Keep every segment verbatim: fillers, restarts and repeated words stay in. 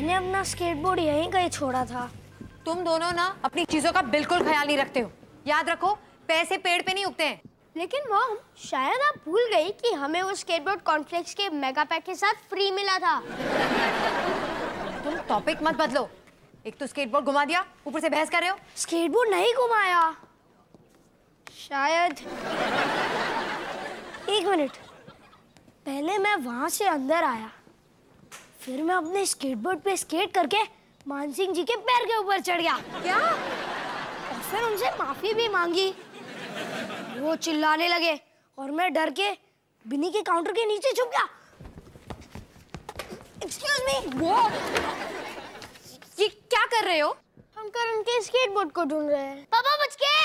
मैंने अपना स्केटबोर्ड यहीं कहीं छोड़ा था। तुम दोनों ना अपनी चीजों का बिल्कुल ख्याल नहीं रखते हो। याद रखो, पैसे पेड़ पे नहीं उगते हैं। लेकिन मॉम, शायद आप भूल गई कि हमें वो स्केटबोर्ड कॉर्नफ्लेक्स के मेगा पैक के साथ फ्री मिला था। तुम टॉपिक मत बदलो। एक तो स्केटबोर्ड घुमा दिया, ऊपर से बहस कर रहे हो। स्केटबोर्ड नहीं घुमाया, शायद। एक मिनट, पहले मैं वहां से अंदर आया, फिर मैं अपने स्केटबोर्ड पे स्केट करके मान सिंह जी के पैर के ऊपर चढ़ गया। क्या? और फिर उनसे माफी भी मांगी। वो चिल्लाने लगे और मैं डर के बिनी के काउंटर के नीचे छुप गया। एक्सक्यूज मी, वो ये क्या कर रहे हो? हम करण के स्केटबोर्ड को ढूंढ रहे हैं। पापा बच के!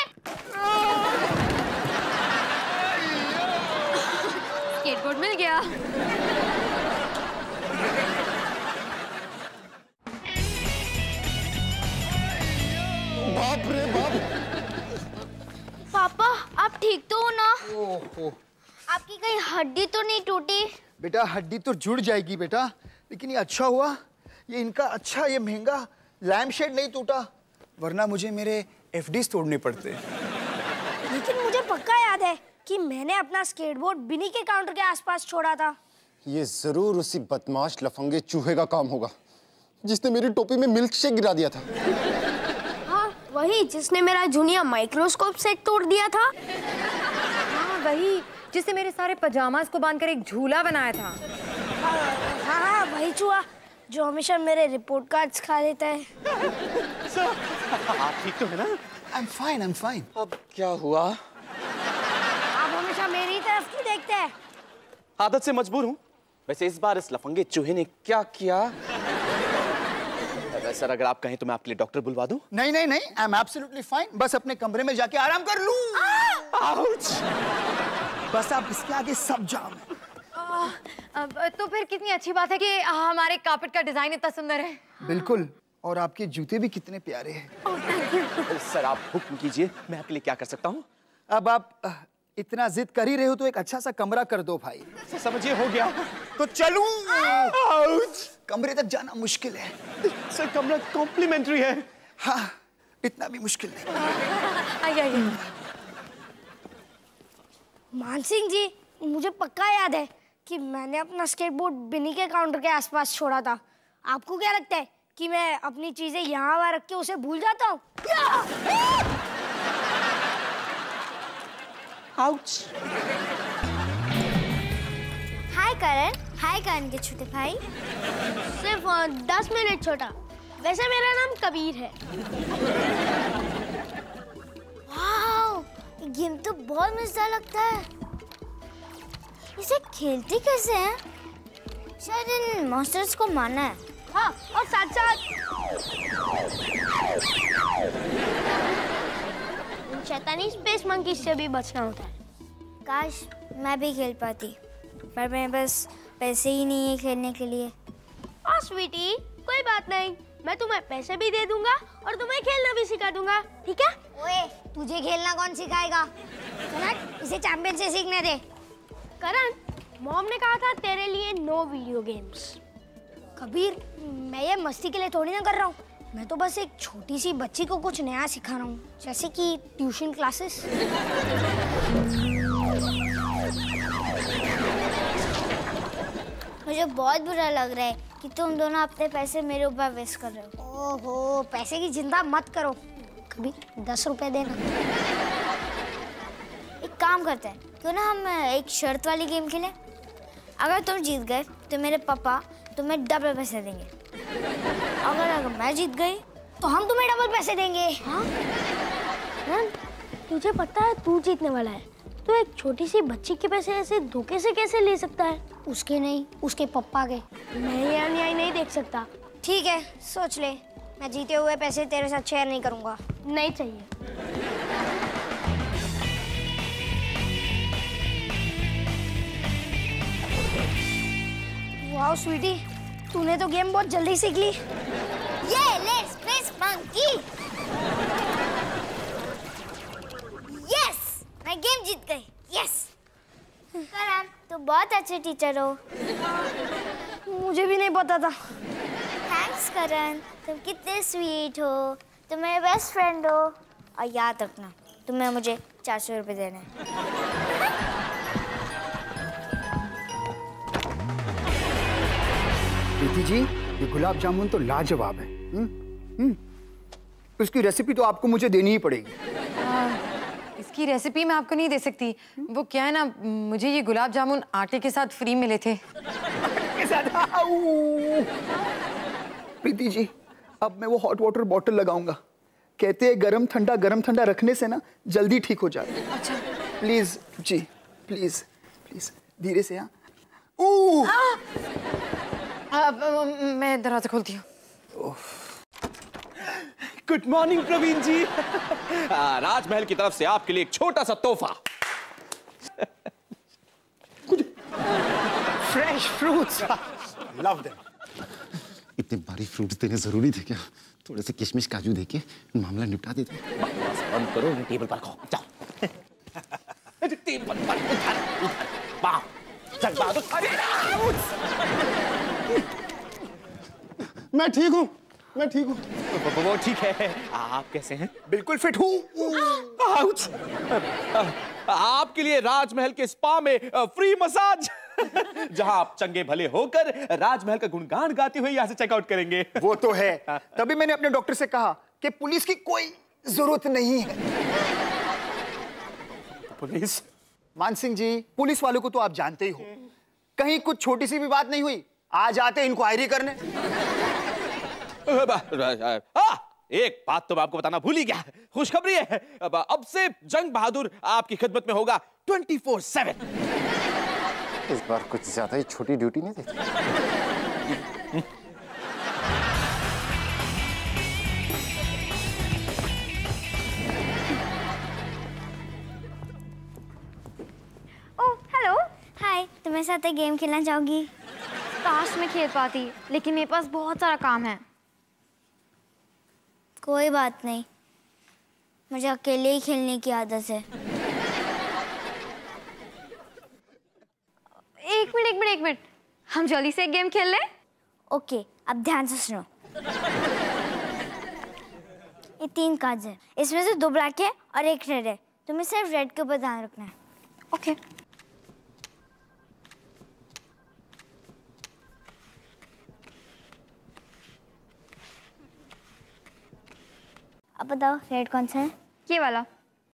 स्केटबोर्ड मिल गया। बाप रे बाप। पापा, आप ठीक तो हो ना? ओहो। आपकी कहीं हड्डी तो नहीं टूटी? बेटा हड्डी तो जुड़ जाएगी बेटा, लेकिन ये अच्छा हुआ, ये इनका अच्छा ये महंगा लैम्प शेड नहीं टूटा, वरना मुझे मेरे एफडीज तोड़ने पड़ते। लेकिन मुझे पक्का याद है कि मैंने अपना स्केटबोर्ड बिनी के काउंटर के आसपास छोड़ा था। ये जरूर उसी बदमाश लफंगे चूहे का काम होगा जिसने मेरी टोपी में मिल्क शेक गिरा दिया था। हाँ, वही जिसने मेरा जूनियर माइक्रोस्कोप सेट तोड़ दिया था। हाँ, वही जिसने मेरे सारे पजामास को बांधकर एक झूला बनाया था। हाँ हाँ, वही चूहा जो हमेशा मेरे रिपोर्ट कार्ड्स खा लेता है। आप ठीक तो है ना? I'm fine, I'm fine. अब क्या हुआ? आप हमेशा मेरी तरफ क्यों देखते हैं? आदत से मजबूर हूँ। वैसे इस बार इस लफंगे चूहे ने क्या किया? सर अगर आप कहें तो मैं आपके लिए डॉक्टर बुलवा दूं? नहीं नहीं नहीं, I'm absolutely fine. बस अपने कमरे में जाके आराम कर लूं। आउच! बस आप इसके आगे सब जाम है। अब तो फिर कितनी अच्छी बात है कि हमारे कार्पेट का डिजाइन इतना सुंदर है। बिल्कुल, और आपके जूते भी कितने प्यारे हैं। सर आप हुक्म कीजिए, मैं आपके लिए क्या कर सकता हूँ? अब आप अ, इतना जिद कर ही रहे हो तो एक अच्छा सा कमरा कर दो भाई। समझिए हो गया तो चलूं? आउच! कमरे तक जाना मुश्किल है। सर कमरा कॉम्प्लीमेंट्री है। हाँ, इतना भी मुश्किल नहीं। आइए आइए। मान सिंह जी, मुझे पक्का याद है कि मैंने अपना स्केटबोर्ड बिनी के काउंटर के आसपास छोड़ा था। आपको क्या लगता है कि मैं अपनी चीजें यहाँ वहाँ रख के उसे भूल जाता हूँ? आउच! हाय करण। हाय करण के छोटे भाई। सिर्फ अ, दस मिनट छोटा। वैसे मेरा नाम कबीर है। वाओ, ये गेम तो बहुत मजेदार लगता है। इसे खेलते कैसे हैं? शायद इन मॉन्स्टर्स को मारना है। हाँ, और साथ साथ इन शैतानी स्पेस मंकी से भी बचना होता है। काश मैं भी खेल पाती, पर मैं बस पैसे ही नहीं है खेलने के लिए। हाँ स्वीटी, कोई बात नहीं, मैं तुम्हें पैसे भी दे दूंगा और तुम्हें खेलना भी सिखा दूंगा, ठीक है? ओए, तुझे खेलना कौन सिखाएगा? करण, इसे चैंपियन से सीखने दे। करण, मॉम ने कहा था तेरे लिए नो वीडियो गेम्स। कबीर, मैं ये मस्ती के लिए थोड़ी ना कर रहा हूँ। मैं तो बस एक छोटी सी बच्ची को कुछ नया सिखा रहा हूँ, जैसे कि ट्यूशन क्लासेस। मुझे बहुत बुरा लग रहा है कि तुम दोनों अपने पैसे मेरे ऊपर वेस्ट कर रहे हो। ओहो, पैसे की चिंता मत करो। कबीर, दस रुपए देना। एक काम करते हैं, क्यों ना हम एक शर्त वाली गेम खेलें? अगर तुम जीत गए तो मेरे पापा तुम्हें डबल पैसे देंगे। अगर अगर मैं जीत गई तो हम तुम्हें डबल पैसे देंगे। हाँ? हाँ? तुझे पता है तू जीतने वाला है, तो एक छोटी सी बच्ची के पैसे ऐसे धोखे से कैसे ले सकता है? उसके नहीं, उसके पापा के। मैं ये अन्याय नहीं देख सकता। ठीक है, सोच ले। मैं जीते हुए पैसे तेरे साथ शेयर नहीं करूंगा। नहीं चाहिए। वाओ स्वीटी, तूने तो गेम बहुत जल्दी सीख ली। ये ले स्पेस मंकी। यस, मैं गेम जीत गई। यस। करण, तू बहुत अच्छे टीचर हो। मुझे भी नहीं पता था। थैंक्स करण, तुम कितने स्वीट हो, तुम मेरे बेस्ट फ्रेंड हो। और याद रखना तुम्हें मुझे चार सौ रुपये देने हैं। प्रीति जी, ये गुलाब जामुन तो लाजवाब है। हुँ? हुँ? उसकी रेसिपी तो आपको मुझे देनी ही पड़ेगी। आ, इसकी रेसिपी मैं आपको नहीं दे सकती। वो क्या है ना, मुझे ये गुलाब जामुन आटे के साथ फ्री मिले थे। के साथ? प्रीति जी, अब मैं वो हॉट वाटर बॉटल लगाऊंगा। कहते हैं गरम ठंडा गरम ठंडा रखने से ना जल्दी ठीक हो जाता है। अच्छा प्लीज जी, प्लीज प्लीज धीरे से। हाँ, मैं दरवाजा खोलती हूँ। Good morning Praveen ji. राजमहल की तरफ से आपके लिए एक छोटा सा तोहफा। Fresh fruits, love them. इतने भारी फ्रूट्स देने जरूरी थे क्या? थोड़े से किशमिश काजू देके मामला निपटा देते। बंद करो, टेबल पर खाओ, जाओ। टेबल पर उधर उधर वाह, चल बहादुर। मैं ठीक हूँ, मैं ठीक हूँ। वो ठीक है, आप कैसे हैं? बिल्कुल फिट हूँ। आउच! आपके लिए राजमहल के स्पा में फ्री मसाज, जहां आप चंगे भले होकर राजमहल का गुणगान गाते हुए यहाँ से चेकआउट करेंगे। वो तो है, तभी मैंने अपने डॉक्टर से कहा कि पुलिस की कोई जरूरत नहीं है। पुलिस? मान सिंह जी, पुलिस वालों को तो आप जानते ही हो, कहीं कुछ छोटी सी भी बात नहीं हुई आ जाते इंक्वायरी करने। आ, एक बात तो मैं आपको बताना भूल ही गया, खुशखबरी है। अब, अब से जंग बहादुर आपकी खिदमत में होगा ट्वेंटी फोर सेवन। इस बार कुछ ज्यादा ही छोटी ड्यूटी नहीं देती। Oh hello, hi. तुम्हारे साथ एक गेम खेलना चाहोगी? काश मैं खेल पाती, लेकिन मेरे पास बहुत सारा काम है। कोई बात नहीं, मुझे अकेले ही खेलने की आदत है। एक मिनट एक मिनट एक मिनट, हम जल्दी से एक गेम खेल लें। ओके, अब ध्यान से सुनो। ये तीन कार्ड्स हैं, इसमें से दो ब्लैक है और एक रेड है। तुम्हें सिर्फ रेड के ऊपर ध्यान रखना है। ओके। अब बताओ रेड कौन सा है? ये वाला।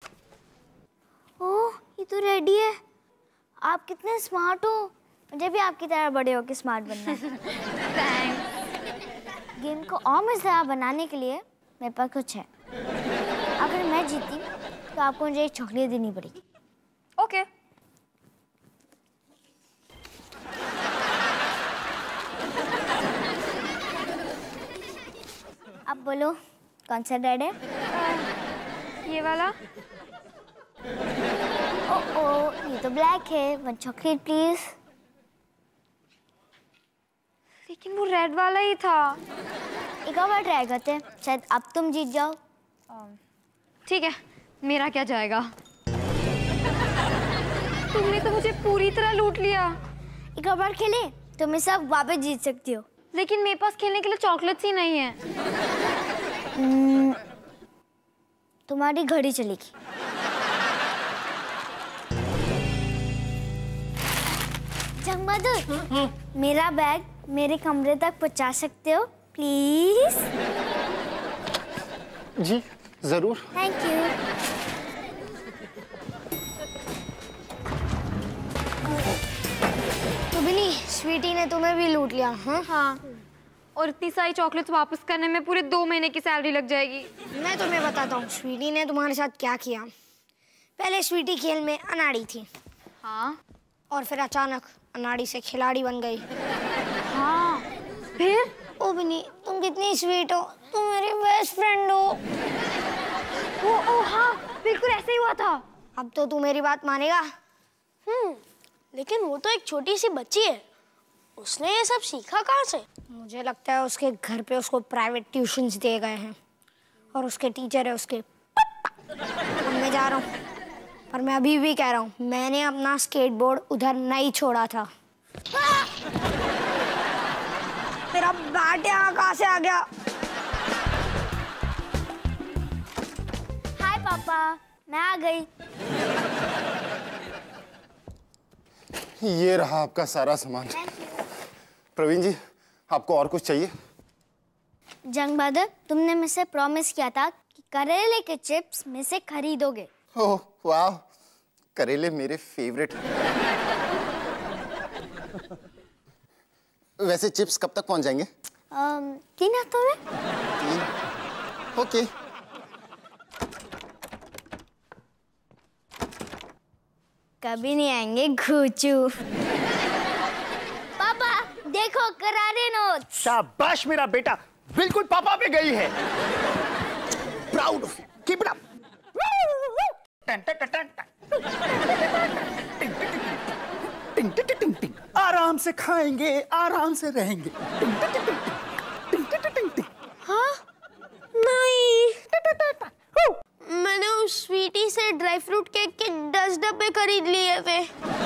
ओह, ये तो रेड ही है। आप कितने स्मार्ट हो, मुझे भी आपकी तरह बड़े होकर स्मार्ट बनना है। थैंक्स। गेम को और मजेदार बनाने के लिए मेरे पास कुछ है। अगर मैं जीती तो आपको मुझे एक चॉकलेट देनी पड़ेगी। ओके। अब बोलो कौन सा रेड है? ये वाला। ओ ओ, ये तो ब्लैक है। One chocolate please. लेकिन वो रेड वाला ही था। एक और बार ट्राई करते हैं, शायद अब तुम जीत जाओ। ठीक है, मेरा क्या जाएगा। तुमने तो मुझे पूरी तरह लूट लिया। एक और बार खेले, तुम सब वापस जीत सकती हो। लेकिन मेरे पास खेलने के लिए चॉकलेट्स ही नहीं है। तुम्हारी घड़ी चलेगी। जंग बहादुर, मेरा बैग मेरे कमरे तक पहुंचा सकते हो प्लीज? जी जरूर। Thank you. तो बिनी, स्वीटी ने तुम्हें भी लूट लिया। हाँ हाँ, और इतनी सारी चॉकलेट्स वापस करने में पूरे दो महीने की सैलरी लग जाएगी। मैं तुम्हें बताता हूँ स्वीटी ने तुम्हारे साथ क्या किया। पहले स्वीटी खेल में अनाड़ी थी। हाँ। और फिर अचानक अनाड़ी से खिलाड़ी बन गई। हाँ, फिर? ओ बिनी, तुम कितनी स्वीट हो, तुम मेरी बेस्ट फ्रेंड हो। ओ ओ हाँ, बिल्कुल ऐसे ही हुआ था। अब तो तू मेरी बात मानेगा। हम्म, लेकिन वो तो एक छोटी सी बच्ची है, उसने ये सब सीखा कहाँ से? मुझे लगता है उसके घर पे उसको प्राइवेट ट्यूशन्स दिए गए हैं और उसके टीचर है उसके पप्पा। अब मैं जा रहा हूँ, पर मैं अभी भी कह रहा हूँ, मैंने अपना स्केटबोर्ड उधर नहीं छोड़ा था। फिर मेरा बैट यहाँ कहाँ से आ गया? हाय पापा, मैं आ गई। ये रहा आपका सारा सामान। प्रवीण जी, आपको और कुछ चाहिए? जंग बहादुर, तुमने मुझसे प्रॉमिस किया था कि करेले के चिप्स में से खरीदोगे। ओह वाह, करेले मेरे फेवरेट हैं। वैसे चिप्स कब तक पहुंच जाएंगे? um, तीन हफ्तों में। तीन? ओके। कभी नहीं आएंगे घूचू। पापा देखो, करारे नोट्स। शाबाश मेरा बेटा, बिल्कुल पापा पे गई है। Proud of you, keep it up. आराम से खाएंगे, आराम से रहेंगे। हाँ? नहीं, मैंने उस स्वीटी से ड्राई फ्रूट केक के दस डब्बे खरीद लिए थे।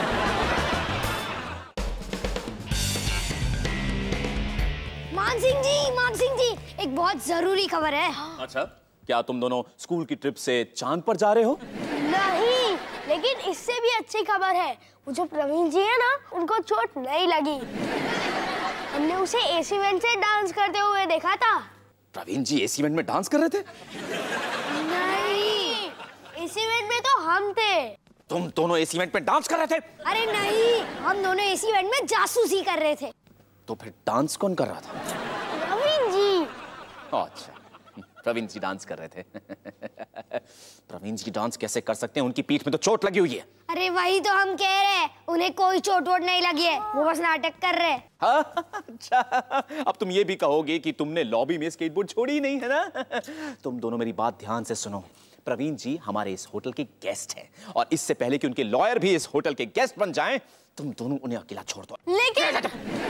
मान सिंह जी, मान सिंह जी, एक बहुत जरूरी खबर है। अच्छा, क्या तुम दोनों स्कूल की ट्रिप से चांद पर जा रहे हो? नहीं, लेकिन इससे भी अच्छी खबर है। वो जो प्रवीण जी है ना, उनको चोट नहीं लगी। हमने उसे एसी वेंट से डांस करते हुए देखा था। प्रवीण जी एसी वेंट में डांस कर रहे थे? नहीं, एसी वेंट में तो हम थे। तुम दोनों एसी वेंट में डांस कर रहे थे? अरे नहीं, हम दोनों एसी वेंट में जासूसी कर रहे थे। तो फिर डांस कौन कर रहा था? प्रवीण जी। अच्छा, प्रवीण जी डांस कर रहे थे। प्रवीण जी डांस कैसे कर सकते हैं? उनकी पीठ में तो चोट लगी हुई है। अरे वही तो हम कह रहे हैं, उन्हें कोई चोट वोट नहीं लगी है, वो बस नाटक कर रहे हैं। हाँ, अच्छा, अब तुम ये भी कहोगे कि तुमने लॉबी में स्केटबोर्ड छोड़ी नहीं है ना? तुम दोनों मेरी बात ध्यान से सुनो। प्रवीण जी हमारे इस होटल के गेस्ट हैं, और इससे पहले कि उनके लॉयर भी इस होटल के गेस्ट बन जाएं, तुम दोनों उन्हें अकेला छोड़ दो। लेकिन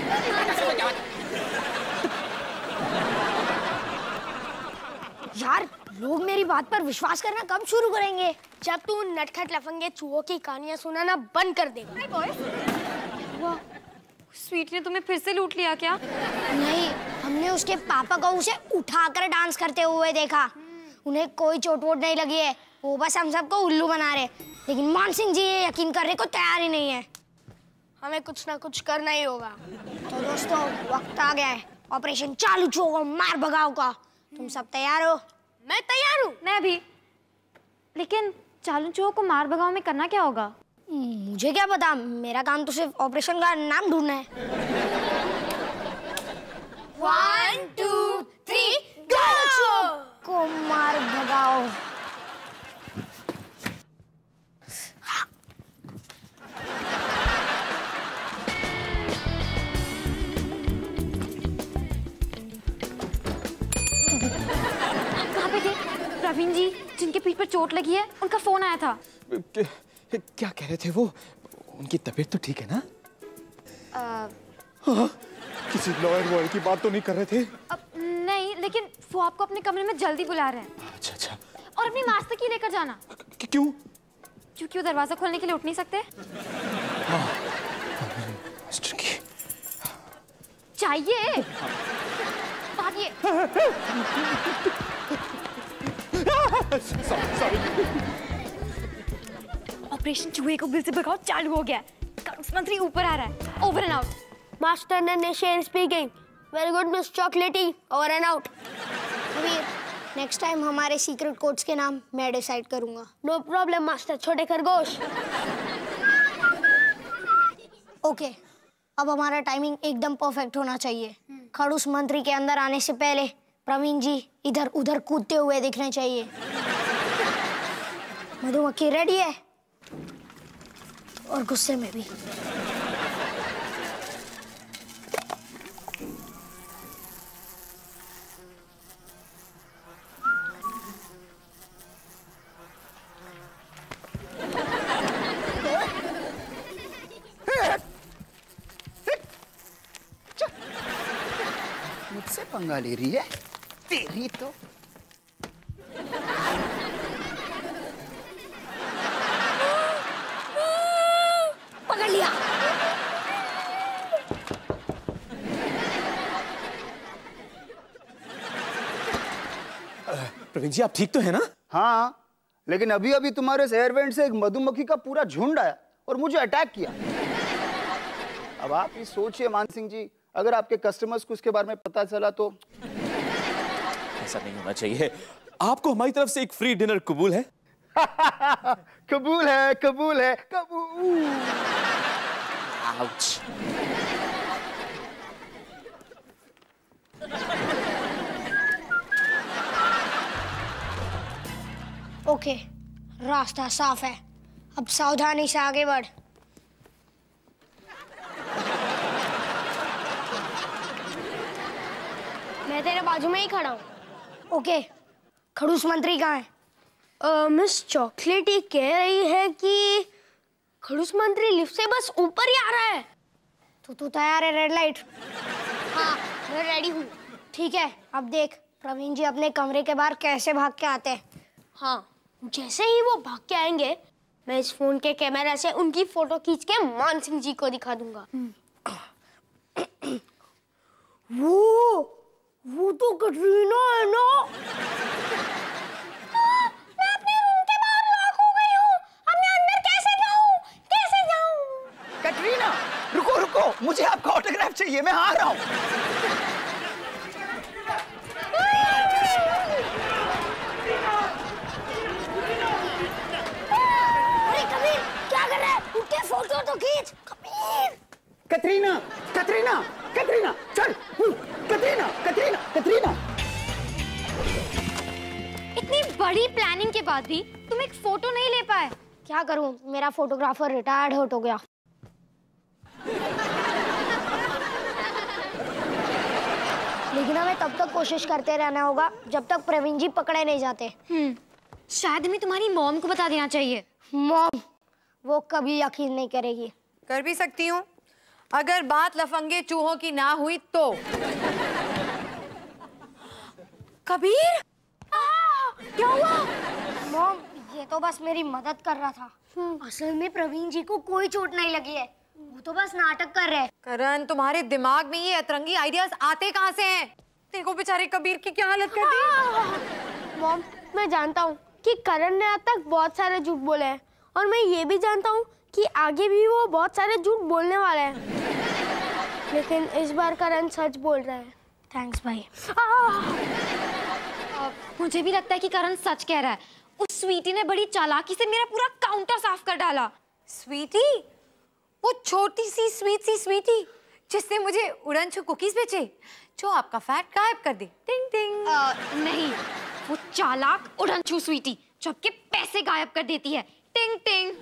यार, लोग मेरी बात पर विश्वास करना कब शुरू करेंगे? जब तू नटखट लफंगे चूहों की कहानियां सुनाना बंद कर देगा। स्वीटी ने तुम्हें फिर से लूट लिया क्या? नहीं, हमने उसके पापा को उसे उठाकर डांस करते हुए देखा। उन्हें कोई चोट वोट नहीं लगी है, वो बस हम सबको उल्लू बना रहे। लेकिन मान सिंह जी ये यकीन करने को तैयार ही नहीं है। हमें कुछ ना कुछ करना ही होगा। तो दोस्तों, वक्त आ गया है ऑपरेशन चालू चोर मार भगाओ का। तुम सब तैयार हो? मैं तैयार हूँ। मैं भी। लेकिन चालू चूहों को मार भगाओ में करना क्या होगा? मुझे क्या पता, मेरा काम तो सिर्फ ऑपरेशन का नाम ढूंढना है। One two three go! को मार भगाओ। कहाँ पे थे? प्रवीण जी, जिनके पीठ पर चोट लगी है, उनका फोन आया था। क्या, क्या कह रहे थे वो? उनकी तबीयत तो ठीक है ना? आ, हाँ, किसी लॉयर वॉयर की बात तो नहीं कर रहे थे? अब नहीं, लेकिन वो आपको अपने कमरे में जल्दी बुला रहे हैं। अच्छा अच्छा। और अपनी मास्टर की लेकर जाना। क्यों? क्योंकि वो दरवाजा खोलने के लिए उठ नहीं सकते। हाँ, मास्टर की चाहिए। भागिए। ऑपरेशन चूहे को बिल से भगाओ चालू हो गया। कानून मंत्री ऊपर आ रहा है। Over and out. Master Nanhesher speaking. Very good miss chocolatey. Over and out. Next time हमारे सीक्रेट कोड्स के नाम मैं डिसाइड करूंगा। नो प्रॉब्लम मास्टर छोटे खरगोश। ओके, अब हमारा टाइमिंग एकदम परफेक्ट होना चाहिए। खड़ूस मंत्री के अंदर आने से पहले प्रवीण जी इधर उधर कूदते हुए दिखने चाहिए। मधुमक्खी रेडी है, और गुस्से में भी। मुझसे पंगा ले रही है तेरी तो। पकड़ लिया। प्रवीण जी आप ठीक तो है ना? हाँ, लेकिन अभी अभी तुम्हारे इस एयर वेंट से एक मधुमक्खी का पूरा झुंड आया और मुझे अटैक किया। अब आप ही सोचिए मान सिंह जी, अगर आपके कस्टमर्स को इसके बारे में पता चला तो। ऐसा नहीं होना चाहिए। आपको हमारी तरफ से एक फ्री डिनर कबूल है? कबूल है, कबूल है, कबूल। आउच। ओके, रास्ता साफ है, अब सावधानी से आगे बढ़। मैं तेरे बाजू में ही खड़ा हूँ। ओके, खड़ूस मंत्री कहाँ है? uh, मिस चॉकलेटी कह रही है कि खड़ूस मंत्री लिफ्ट से बस ऊपर ही आ रहा है। तो तू तैयार है? Red light. हाँ, मैं रेडी हूँ। ठीक है, अब देख प्रवीण जी अपने कमरे के बाहर कैसे भाग के आते हैं। हाँ, जैसे ही वो भाग के आएंगे मैं इस फोन के कैमरा से उनकी फोटो खींच के मान सिंह जी को दिखा दूंगा। वो वो तो कटरीना है ना? मैं अपने रूम के बाहर लॉक हो गई हूँ। अब मैं अंदर कैसे जाऊँ? कैसे जाऊँ? कटरीना, रुको रुको, मुझे आपका ऑटोग्राफ चाहिए, मैं आ रहा हूँ। अरे कबीर, क्या कर रहा है? उठ के फोटो तो खींच। कबीर, कटरीना, कटरीना, कटरीना, चल, कटरीना, कटरीना, कटरीना। इतनी बड़ी प्लानिंग के बाद भी तुम एक फोटो नहीं ले पाए। क्या करूं, मेरा फोटोग्राफर रिटायर्ड हो गया। लेकिन हमें तब तक कोशिश करते रहना होगा जब तक प्रवीण जी पकड़े नहीं जाते। हम्म, शायद हमें तुम्हारी मॉम को बता देना चाहिए। मॉम, वो कभी यकीन नहीं करेगी। कर भी सकती हूँ, अगर बात लफंगे चूहों की ना हुई तो। कबीर, क्या हुआ? मॉम, ये तो बस मेरी मदद कर रहा था। असल में प्रवीण जी को कोई चोट नहीं लगी है, वो तो बस नाटक कर रहे हैं। करण, तुम्हारे दिमाग में ये अतरंगी आइडियाज आते कहाँ से हैं? देखो बेचारे कबीर की क्या हालत कर दी। मॉम, मैं जानता हूँ कि करण ने अब तक बहुत सारे झूठ बोले हैं और मैं ये भी जानता हूँ कि आगे भी वो बहुत सारे झूठ बोलने वाले हैं, लेकिन इस बार करण सच बोल रहा है। थैंक्स भाई। मुझे भी लगता है कि करण सच कह रहा है। उस स्वीटी ने बड़ी चालाकी से मेरा पूरा काउंटर साफ कर डाला। स्वीटी? वो छोटी सी स्वीट सी स्वीटी जिसने मुझे उड़नछू कुकीज बेचे, जो आपका फैट गायब कर दे। टिंग टिंग। आ, नहीं, वो चालाक उड़नछू स्वीटी जो आपके पैसे गायब कर देती है। टिंग टिंग।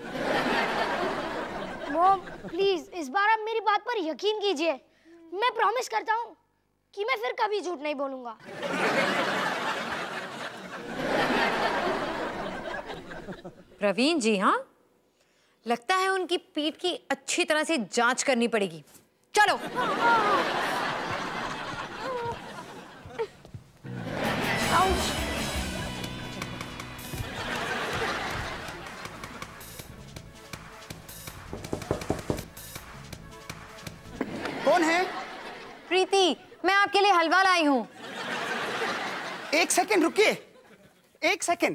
मॉम, प्लीज इस बार आप मेरी बात पर यकीन कीजिए। मैं प्रॉमिस करता हूँ कि मैं फिर कभी झूठ नहीं बोलूंगा। प्रवीण जी, हाँ, लगता है उनकी पीठ की अच्छी तरह से जांच करनी पड़ेगी। चलो। कौन है? प्रीति, मैं आपके लिए हलवा लाई हूँ। एक सेकंड रुकिए, एक सेकंड।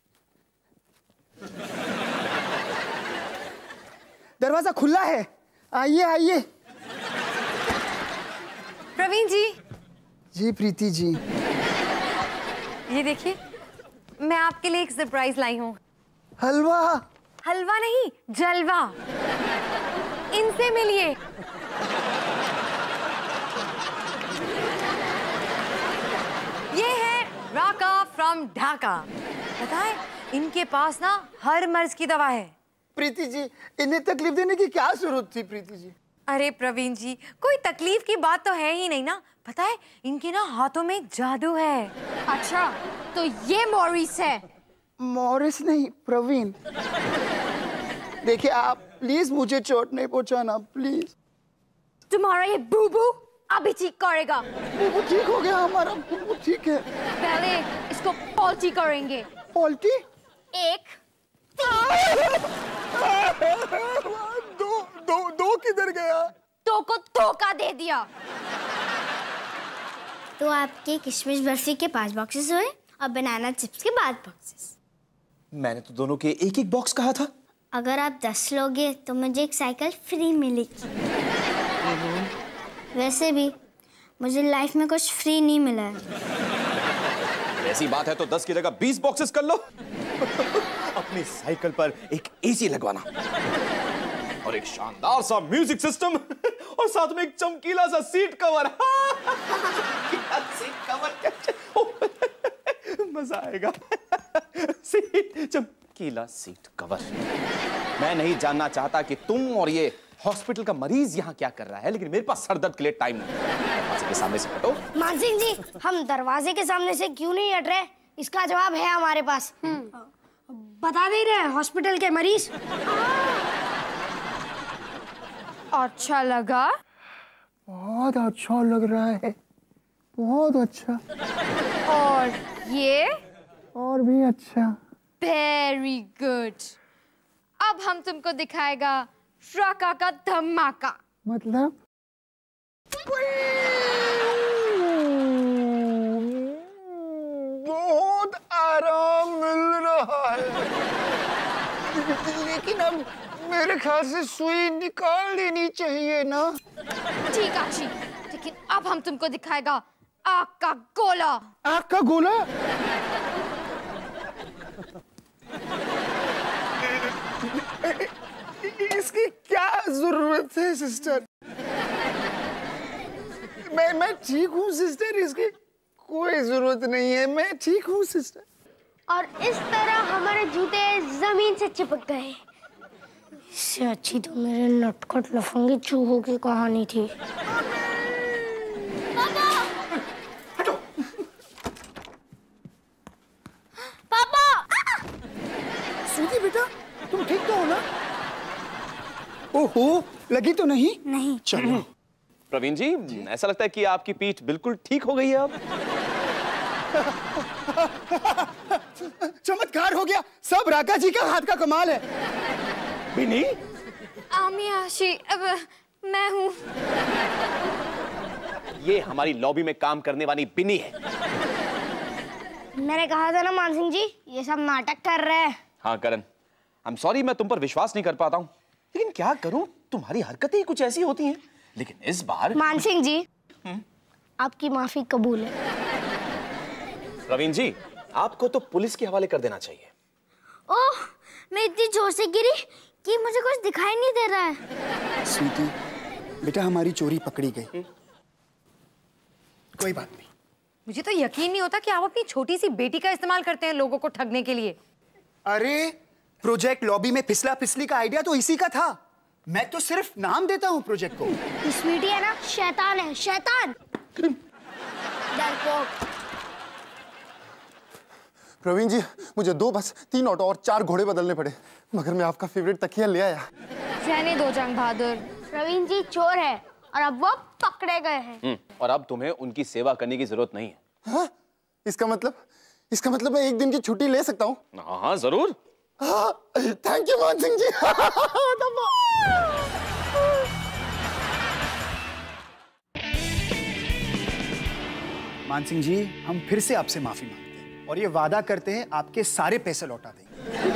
दरवाजा खुला है, आइए आइए। प्रवीण जी। जी प्रीति जी। ये देखिए, मैं आपके लिए एक सरप्राइज लाई हूँ। हलवा? हलवा नहीं, जलवा। इनसे मिलिए। ये है राका फ्रॉम ढाका। पता है, इनके पास ना हर मर्ज की दवा है। प्रीति जी, इन्हें तकलीफ देने की क्या जरूरत थी प्रीति जी? अरे प्रवीण जी, कोई तकलीफ की बात तो है ही नहीं ना। पता है, इनके ना हाथों में जादू है। अच्छा, तो ये मॉरिस है। मॉरिस नहीं, प्रवीण। देखिए आप प्लीज मुझे चोट नहीं पहुंचाना, प्लीज। तुम्हारा ये बूबू अभी ठीक करेगा। वो ठीक हो गया हमारा, वो ठीक है। पहले इसको पॉल्टी करेंगे। पॉल्टी? एक दो दो दो किधर गया? दो को धोखा दे दिया। तो आपके किशमिश बर्फी के पांच बॉक्सेस हुए और बनाना चिप्स के बाद बॉक्सेस। मैंने तो दोनों के एक एक बॉक्स कहा था। अगर आप दस लोगे तो मुझे एक साइकिल फ्री मिलेगी। वैसे भी मुझे लाइफ में कुछ फ्री नहीं मिला है। ऐसी बात है तो दस की जगह बीस बॉक्सेस कर लो। अपनी साइकिल पर एक एसी लगवाना और एक शानदार सा म्यूजिक सिस्टम और साथ में एक चमकीला सा सीट कवर। सीट कवर मजा आएगा। सीट चमकीला सीट कवर। मैं नहीं जानना चाहता कि तुम और ये हॉस्पिटल का मरीज यहाँ क्या कर रहा है, लेकिन मेरे पास सरदर्द के लिए टाइम नहीं। दरवाजे के सामने से हटो। मानसिंह जी, हम दरवाजे के सामने से क्यों नहीं हट रहे? इसका जवाब है हमारे पास। बता दे रहे हैं, हॉस्पिटल के मरीज। अच्छा लगा? बहुत अच्छा लग रहा है, बहुत अच्छा। और ये? और भी अच्छा। Very good. अब हम तुमको दिखाएगा ट्रका का धमाका। मतलब? बहुत आराम मिल रहा है, लेकिन अब मेरे ख्याल से सुई निकाल लेनी चाहिए ना। ठीक आशी, लेकिन अब हम तुमको दिखाएगा आग का गोला। आग का गोला? इसकी क्या जरूरत है सिस्टर? मैं मैं ठीक हूँ सिस्टर, इसकी कोई जरूरत नहीं है, मैं ठीक हूँ सिस्टर। और इस तरह हमारे जूते जमीन से चिपक गए। इससे अच्छी तो मेरे नटखट लफंगे चूहों की कहानी थी। स्वीटी बेटा, तुम ठीक तो हो ना? ओहो, लगी तो नहीं? नहीं। चलो। प्रवीण जी, ऐसा लगता है कि आपकी पीठ बिल्कुल ठीक हो गई है अब। चमत्कार हो गया, सब राका जी का हाथ का कमाल है। बिनी? आमी आशी, अब मैं हूँ। ये हमारी लॉबी में काम करने वाली बिनी है। मैंने कहा था ना मानसिंह जी, ये सब नाटक कर रहे हैं। हाँ करण, आई एम सॉरी, मैं तुम पर विश्वास नहीं कर पाता हूँ, लेकिन क्या करूं, तुम्हारी हरकतें ही कुछ ऐसी होती हैं। लेकिन इस बार मानसिंह जी, आपकी माफी कबूल है। प्रवीण जी, आपको तो पुलिस के हवाले कर देना चाहिए। ओह, मैं इतनी जोर से गिरी कि मुझे कुछ दिखाई नहीं दे रहा है। स्वीटी बेटा, हमारी चोरी पकड़ी गई। कोई बात नहीं। मुझे तो यकीन नहीं होता कि आप अपनी छोटी सी बेटी का इस्तेमाल करते हैं लोगों को ठगने के लिए। अरे, प्रोजेक्ट लॉबी में फिसला फिसली का आइडिया तो इसी का था। मैं तो सिर्फ नाम देता हूँ प्रोजेक्ट को। स्वीटी है ना, शैतान है, शैतान। डरपोक। प्रवीण जी, मुझे दो बस तीन ऑटो और चार घोड़े बदलने पड़े, मगर मैं आपका फेवरेट तकिया ले आया। रहने दो जंग बहादुर। प्रवीण जी चोर है और अब वो पकड़े गए हैं। और अब तुम्हें उनकी सेवा करने की जरूरत नहीं है। हाँ? इसका मतलब इसका मतलब मैं एक दिन की छुट्टी ले सकता हूँ? हाँ हाँ जरूर। थैंक यू मान सिंह जी। मान सिंह जी, हम फिर से आपसे माफी मांगते हैं और ये वादा करते हैं आपके सारे पैसे लौटा देंगे।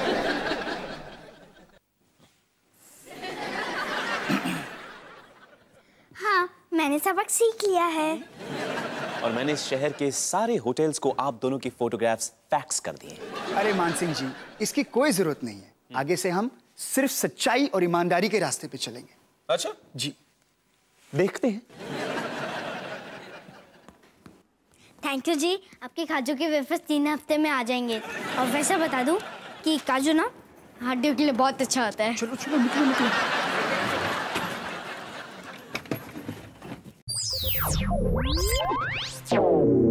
हाँ, मैंने सबक सीख लिया है। और मैंने इस शहर के सारे होटल्स को आप दोनों की फोटोग्राफ्स फैक्स कर दिए। अरे मान सिंह जी, इसकी कोई जरूरत नहीं है। आगे से हम सिर्फ सच्चाई और ईमानदारी के रास्ते पे चलेंगे। अच्छा जी, देखते हैं। थैंक यू जी, आपके काजू के वेफर्स तीन हफ्ते में आ जाएंगे। और वैसे बता दूं कि काजू ना हड्डियों के लिए बहुत अच्छा होता है। चलो चलो निकलो निकलो। Oh